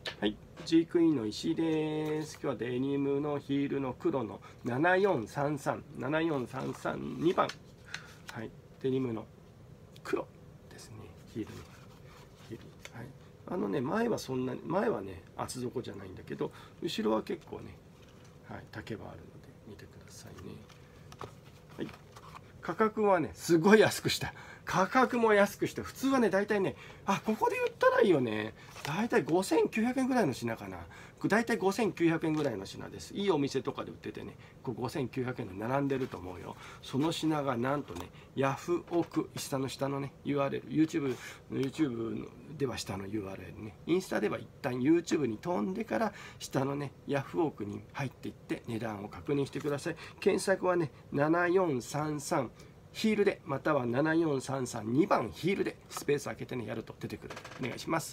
はい、G クイーンの石井です。今日はデニムのヒールの黒の7433、2番。はい、デニムの黒ですね、ヒールの。はい、前はそんなに、前はね、厚底じゃないんだけど、後ろは結構ね、はい、丈はあるので、見てくださいね。はい、価格はね、すごい安くした。価格も安くして、普通はね、大体ね、ここで売ったらいいよね。大体5900円ぐらいの品かな。大体5900円ぐらいの品です。いいお店とかで売っててね、5900円で並んでると思うよ。その品がなんとね、ヤフオク、下のね、URL、YouTube では下の URL ね、インスタでは一旦 YouTube に飛んでから、下のね、ヤフオクに入っていって値段を確認してください。検索はね、7433、ヒールで、または74332番ヒールでスペース開けてね、やると出てくる。お願いします。